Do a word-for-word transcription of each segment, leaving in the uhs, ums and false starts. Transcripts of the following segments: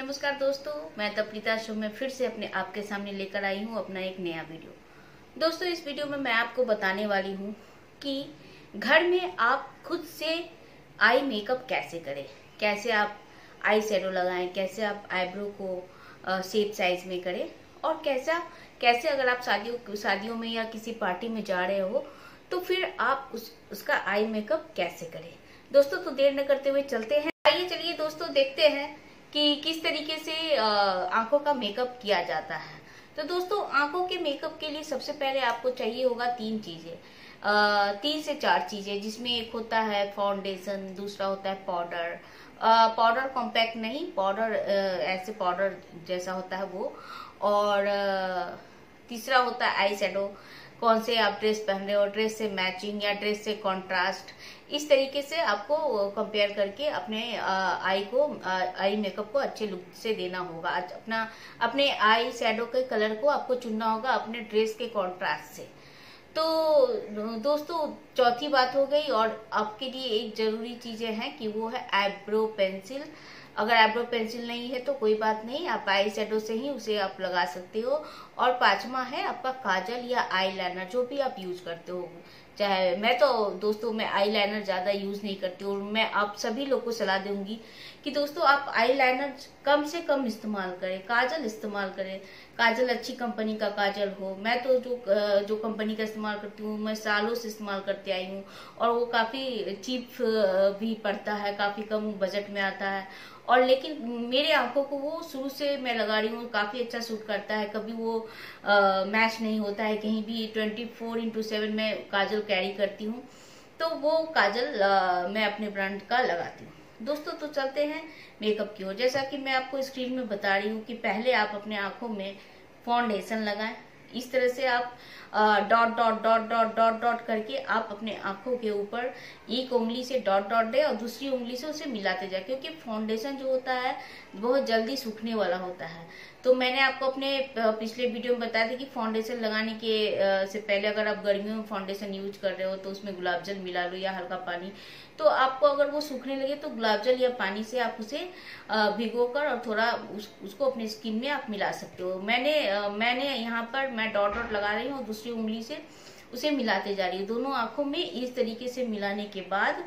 नमस्कार दोस्तों, मैं तप्रीता शो में फिर से अपने आपके सामने लेकर आई हूँ अपना एक नया वीडियो। दोस्तों, इस वीडियो में मैं आपको बताने वाली हूँ कि घर में आप खुद से आई मेकअप कैसे करें, कैसे आप आई शेडो लगाएं, कैसे आप आईब्रो को शेप साइज में करें और कैसा कैसे अगर आप शादियों शादियों में या किसी पार्टी में जा रहे हो तो फिर आप उस उसका आई मेकअप कैसे करें। दोस्तों, तो देर न करते हुए चलते हैं। आइए चलिए दोस्तों देखते हैं कि किस तरीके से आंखों का मेकअप किया जाता है। तो दोस्तों, आंखों के मेकअप के लिए सबसे पहले आपको चाहिए होगा तीन चीजें, तीन से चार चीजें, जिसमें एक होता है फाउंडेशन, दूसरा होता है पाउडर, पाउडर कॉम्पैक्ट नहीं, पाउडर ऐसे पाउडर जैसा होता है वो, और तीसरा होता है आई शेडो। कौन से आप ड्रेस पहन रहे हो, ड्रेस से मैचिंग या ड्रेस से कंट्रास्ट, इस तरीके से आपको कंपेयर करके अपने आई को आई मेकअप को अच्छे लुक से देना होगा। अपना अपने आई शेडो के कलर को आपको चुनना होगा अपने ड्रेस के कंट्रास्ट से। तो दोस्तों, चौथी बात हो गई, और आपके लिए एक जरूरी चीजें हैं कि वो है आईब्रो पेंसिल। अगर आईब्रो पेंसिल नहीं है तो कोई बात नहीं, आप आई शेडो से ही उसे आप लगा सकते हो। और पांचवा है आपका काजल या आईलाइनर, जो भी आप यूज करते हो। चाहे मैं तो दोस्तों मैं आईलाइनर ज्यादा यूज नहीं करती हूँ। मैं आप सभी लोग को सलाह दूंगी कि दोस्तों आप आईलाइनर कम से कम इस्तेमाल करें, काजल इस्तेमाल करें। काजल अच्छी कंपनी का काजल हो। मैं तो जो जो कंपनी का इस्तेमाल करती हूँ मैं सालों से इस्तेमाल करते आई हूँ, और वो काफी चीप भी पड़ता है, काफी कम बजट में आता है। और लेकिन मेरे आंखों को वो शुरू से मैं लगा रही हूँ, काफी अच्छा सूट करता है। कभी वो मैच नहीं होता है कहीं भी। ट्वेंटी फोर इंटू सेवन में काजल कैरी करती हूँ, तो वो काजल आ, मैं अपने ब्रांड का लगाती हूँ। दोस्तों, तो चलते हैं मेकअप की ओर। जैसा कि मैं आपको स्क्रीन में बता रही हूँ कि पहले आप अपने आंखों में फाउंडेशन लगाएं। इस तरह से आप dot dot dot dot dot dot करके आप अपने आंखों के ऊपर एक उंगली से डॉट डॉट दे और दूसरी उंगली से उसे मिलाते जाए, क्योंकि फाउंडेशन जो होता है बहुत जल्दी सूखने वाला होता है। तो मैंने आपको अपने पिछले वीडियो में बताया था कि फाउंडेशन लगाने के से पहले अगर आप गर्मियों में फाउंडेशन यूज कर रहे हो तो उसमें गुलाब जल मिला लो या हल्का पानी। तो आपको अगर वो सूखने लगे तो गुलाब जल या पानी से आप उसे भिगोकर और थोड़ा उस, उसको अपनी स्किन में आप मिला सकते हो। मैंने मैंने यहाँ पर मैं डॉट डॉट लगा रही हूँ और दूसरी उंगली से उसे मिलाते जा रही हूँ दोनों आंखों में। इस तरीके से मिलाने के बाद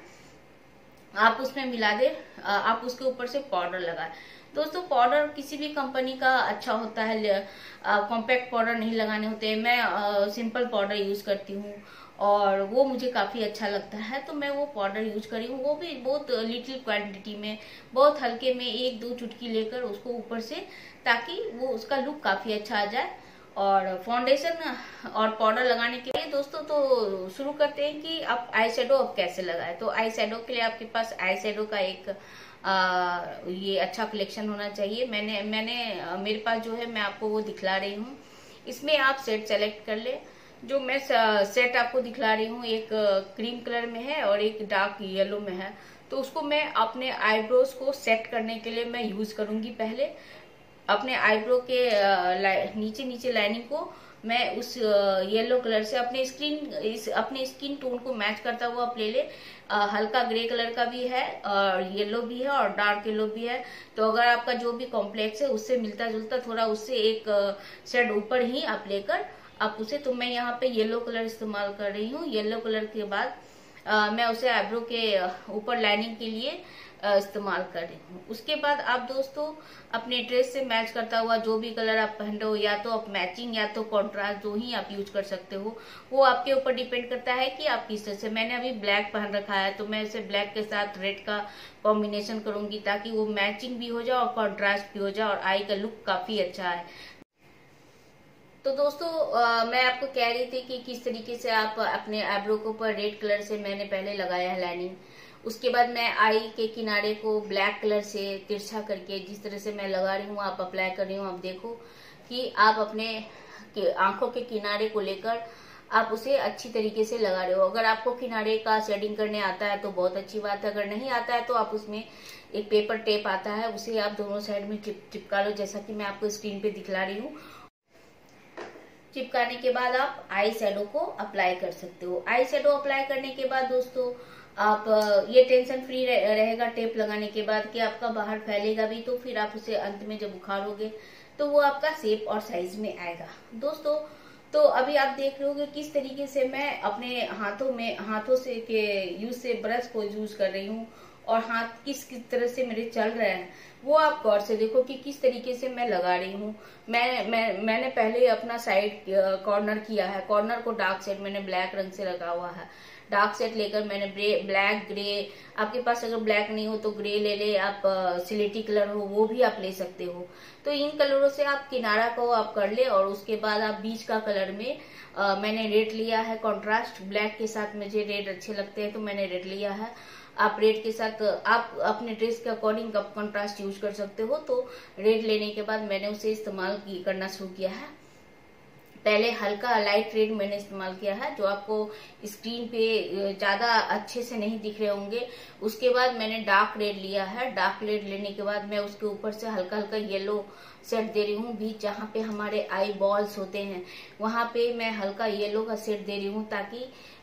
आप उसमें मिला दे, आप उसके ऊपर से पाउडर लगाए। दोस्तों, पाउडर किसी भी कंपनी का अच्छा होता है, कॉम्पैक्ट पाउडर नहीं लगाने होते। मैं आ, सिंपल पाउडर यूज करती हूँ और वो मुझे काफी अच्छा लगता है, तो मैं वो पाउडर यूज करी हूँ। वो भी बहुत लिटिल क्वांटिटी में, बहुत हल्के में, एक दो चुटकी लेकर उसको ऊपर से, ताकि वो उसका लुक काफी अच्छा आ जाए। और फाउंडेशन और पाउडर लगाने के लिए दोस्तों तो शुरू करते हैं कि आप आई शेडो अब कैसे लगाएं। तो आई शेडो के लिए आपके पास आई शेडो का एक आ, ये अच्छा कलेक्शन होना चाहिए। मैंने मैंने मेरे पास जो है मैं आपको वो दिखला रही हूँ। इसमें आप सेट सेलेक्ट कर ले। जो मैं सेट आपको दिखला रही हूँ एक क्रीम कलर में है और एक डार्क येलो में है। तो उसको मैं अपने आईब्रोज को सेट करने के लिए मैं यूज करूंगी। पहले अपने आईब्रो के नीचे नीचे लाइनिंग को मैं उस येलो कलर से अपने स्किन इस अपने स्किन टोन को मैच करता हुआ आप ले ले। आ, हल्का ग्रे कलर का भी है और येलो भी है और डार्क येलो भी है। तो अगर आपका जो भी कॉम्प्लेक्स है उससे मिलता जुलता थोड़ा उससे एक शेड ऊपर ही आप लेकर आप उसे, तो मैं यहाँ पे येलो कलर इस्तेमाल कर रही हूँ। येलो कलर के बाद आ, मैं उसे आईब्रो के ऊपर लाइनिंग के लिए इस्तेमाल कर रही हूँ। उसके बाद आप दोस्तों अपने ड्रेस से मैच करता हुआ जो भी कलर आप पहन रहे हो, या तो आप मैचिंग या तो कॉन्ट्रास्ट, जो ही आप यूज कर सकते हो, वो आपके ऊपर डिपेंड करता है कि आप किस तरह से। मैंने अभी ब्लैक पहन रखा है तो मैं इसे ब्लैक के साथ रेड का कॉम्बिनेशन करूंगी, ताकि वो मैचिंग भी हो जाए और कॉन्ट्रास्ट भी हो जाए और आई का लुक काफी अच्छा है। तो दोस्तों आ, मैं आपको कह रही थी कि किस तरीके से आप अपने आईब्रो के ऊपर रेड कलर से मैंने पहले लगाया है लाइनिंग। उसके बाद मैं आई के किनारे को ब्लैक कलर से तिरछा करके जिस तरह से मैं लगा रही हूँ आप अप्लाई कर रही हूँ। आप देखो कि आप अपने आंखों के किनारे को लेकर आप उसे अच्छी तरीके से लगा रहे हो। अगर आपको किनारे का शेडिंग करने आता है तो बहुत अच्छी बात है, अगर नहीं आता है तो आप उसमें एक पेपर टेप आता है उसे आप दोनों साइड में चिप चिपका लो, जैसा कि मैं आपको स्क्रीन पे दिखला रही हूँ। चिपकाने के बाद आप आई शेडो को अप्लाई कर सकते हो। आई शेडो अप्लाई करने के बाद दोस्तों आप ये टेंशन फ्री रहेगा टेप लगाने के बाद कि आपका बाहर फैलेगा भी, तो फिर आप उसे अंत में जब उखाड़ोगे तो वो आपका शेप और साइज में आएगा। दोस्तों तो अभी आप देख रहे होगे किस तरीके से मैं अपने हाथों में हाथों से के यूज से ब्रश को यूज कर रही हूँ और हाथ किस किस तरह से मेरे चल रहे हैं, वो आप गौर से देखो कि किस तरीके से मैं लगा रही हूँ। मैं मैं मैंने पहले अपना साइड कॉर्नर किया है, कॉर्नर को डार्क सेट मैंने ब्लैक रंग से लगा हुआ है। डार्क सेट लेकर मैंने ब्लैक ग्रे, आपके पास अगर ब्लैक नहीं हो तो ग्रे ले ले, आप सिलेटी कलर हो वो भी आप ले सकते हो। तो इन कलरों से आप किनारा को आप कर ले और उसके बाद आप बीच का कलर में आ, मैंने रेड लिया है कॉन्ट्रास्ट। ब्लैक के साथ मुझे रेड अच्छे लगते हैं तो मैंने रेड लिया है। आप रेड के साथ आप अपने ड्रेस के अकॉर्डिंग आप कॉन्ट्रास्ट यूज कर सकते हो। तो रेड लेने के बाद मैंने उसे इस्तेमाल करना शुरू किया है। पहले हल्का लाइट रेड मैंने इस्तेमाल किया है जो आपको स्क्रीन पे ज्यादा अच्छे से नहीं दिख रहे होंगे। उसके बाद मैंने डार्क रेड लिया है। डार्क रेड लेने के बाद मैं उसके ऊपर से हल्का हल्का येलो शेड दे रही हूँ। बीच जहाँ पे हमारे आई बॉल्स होते हैं वहां पे मैं हल्का येलो का शेड दे रही हूँ ताकि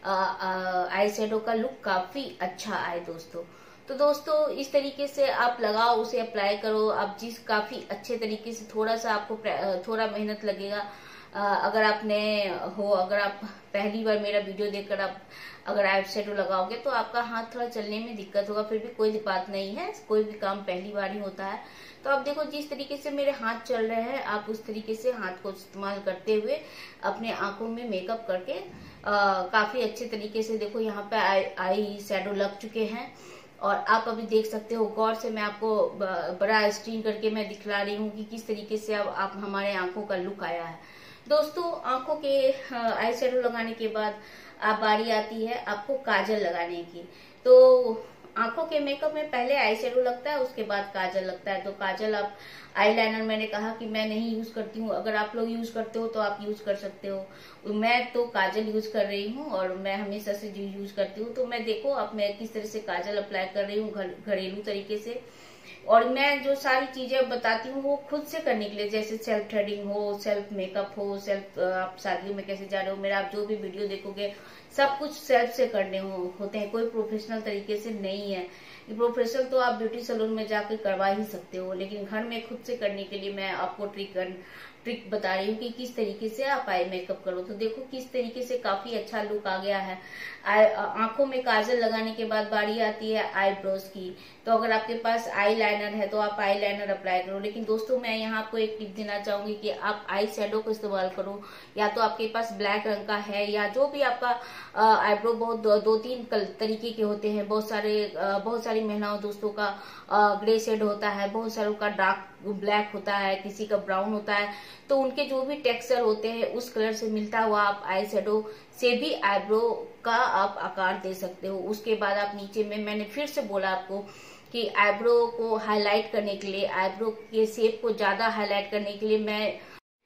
आई शेडो का लुक काफी अच्छा आए दोस्तों। तो दोस्तों इस तरीके से आप लगाओ, उसे अप्लाई करो। आप जिस काफी अच्छे तरीके से, थोड़ा सा आपको थोड़ा मेहनत लगेगा अगर आपने हो अगर आप पहली बार मेरा वीडियो देखकर आप अगर आई शेडो लगाओगे तो आपका हाथ थोड़ा चलने में दिक्कत होगा, फिर भी कोई बात नहीं है, कोई भी काम पहली बार ही होता है। तो आप देखो जिस तरीके से मेरे हाथ चल रहे हैं आप उस तरीके से हाथ को इस्तेमाल करते हुए अपने आंखों में मेकअप करके आ, काफी अच्छे तरीके से देखो यहाँ पे आई, आई शेडो लग चुके हैं। और आप अभी देख सकते हो गौर से मैं आपको बड़ा स्क्रीन करके मैं दिखला रही हूँ कि किस तरीके से अब आप हमारे आंखों का लुक आया है। दोस्तों आंखों के आई शेडो लगाने के बाद आप बारी आती है आपको काजल लगाने की। तो आंखों के मेकअप में पहले आई शेडो लगता है उसके बाद काजल लगता है। तो काजल आप आईलाइनर मैंने कहा कि मैं नहीं यूज करती हूँ, अगर आप लोग यूज करते हो तो आप यूज कर सकते हो। मैं तो काजल यूज कर रही हूँ और मैं हमेशा से जो यूज करती हूँ। तो मैं देखो अब मैं किस तरह से काजल अप्लाई कर रही हूँ घरेलू तरीके से। और मैं जो सारी चीजें बताती हूँ वो खुद से करने के लिए, जैसे सेल्फ थ्रेडिंग हो, सेल्फ मेकअप हो, सेल्फ आप शादियों में कैसे जा रहे हो, मेरा आप जो भी वीडियो देखोगे सब कुछ सेल्फ से करने हो, होते हैं, कोई प्रोफेशनल तरीके से नहीं है। प्रोफेशनल तो आप ब्यूटी सैलून में जाकर करवा ही सकते हो, लेकिन घर में खुद से करने के लिए मैं आपको ट्रिक ट्रिक बता रही हूँ कि किस तरीके से आप आई मेकअप करो। तो देखो किस तरीके से काफी अच्छा लुक आ गया है। आंखों में काजल लगाने के बाद बारी आती है आईब्रोज की। तो अगर आपके पास आई लाइनर है तो आप आई लाइनर अप्लाई करो, लेकिन दोस्तों मैं यहाँ आपको एक टिप देना चाहूंगी कि आप आई शेडो को इस्तेमाल करो। या तो आपके पास ब्लैक रंग का है या जो भी आपका आईब्रो बहुत दो, दो तीन तरीके के होते हैं। बहुत सारे बहुत सारी महिलाओं दोस्तों का ग्रे शेड होता है, बहुत सारों का डार्क ब्लैक होता है, किसी का ब्राउन होता है। तो उनके जो भी टेक्सचर होते हैं उस कलर से मिलता हुआ आप आई शेडो से भी आईब्रो का आप आकार दे सकते हो। उसके बाद आप नीचे में मैंने फिर से बोला आपको कि आईब्रो को हाईलाइट करने के लिए, आईब्रो के शेप को ज्यादा हाईलाइट करने के लिए मैं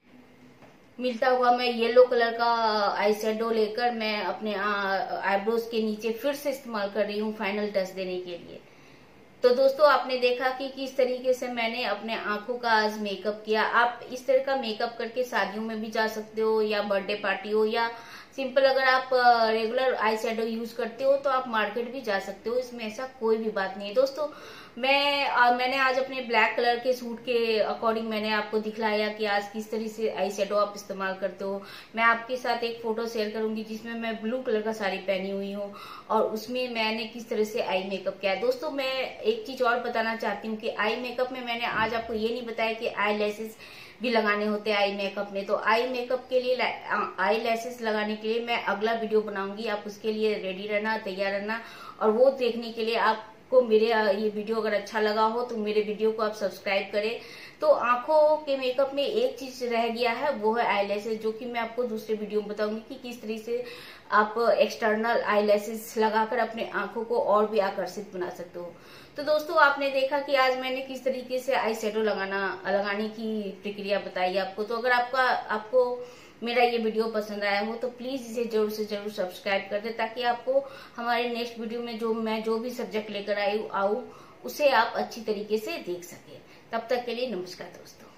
मिलता हुआ मैं येलो कलर का आई शेडो लेकर मैं अपने आईब्रोज के नीचे फिर से इस्तेमाल कर रही हूँ फाइनल टच देने के लिए। तो दोस्तों आपने देखा कि किस तरीके से मैंने अपने आंखों का आज मेकअप किया। आप इस तरह का मेकअप करके शादियों में भी जा सकते हो या बर्थडे पार्टी हो, या सिंपल अगर आप रेगुलर आई शेडो यूज करते हो तो आप मार्केट भी जा सकते हो, इसमें ऐसा कोई भी बात नहीं है। दोस्तों मैं आ, मैंने आज अपने ब्लैक कलर के सूट के अकॉर्डिंग मैंने आपको दिखलाया कि आज किस तरह से आई शेडो आप इस्तेमाल करते हो। मैं आपके साथ एक फोटो शेयर करूंगी जिसमें मैं ब्लू कलर का साड़ी पहनी हुई हूँ और उसमें मैंने किस तरह से आई मेकअप किया है। दोस्तों मैं एक चीज और बताना चाहती हूँ कि आई मेकअप में मैंने आज आपको ये नहीं बताया कि आई लैसेस भी लगाने होते हैं आई मेकअप में। तो आई मेकअप के लिए आई लैसेस लगाने के लिए मैं अगला वीडियो बनाऊंगी, आप उसके लिए रेडी रहना, तैयार रहना। और वो देखने के लिए आपको मेरे ये वीडियो अगर अच्छा लगा हो तो मेरे वीडियो को आप सब्सक्राइब करें। तो आंखों के मेकअप में एक चीज रह गया है वो है आई लैसेस, जो कि मैं आपको दूसरे वीडियो में बताऊंगी कि किस तरह से आप एक्सटर्नल आई लैसेस लगाकर अपने आंखों को और भी आकर्षित बना सकते हो। तो दोस्तों आपने देखा कि आज मैंने किस तरीके से आई शेडो लगाना लगाने की प्रक्रिया बताई आपको। तो अगर आपका आपको मेरा ये वीडियो पसंद आया हो तो प्लीज इसे जरूर से जरूर सब्सक्राइब कर दे, ताकि आपको हमारे नेक्स्ट वीडियो में जो मैं जो भी सब्जेक्ट लेकर आई आऊँ उसे आप अच्छी तरीके से देख सके। तब तक के लिए नमस्कार दोस्तों।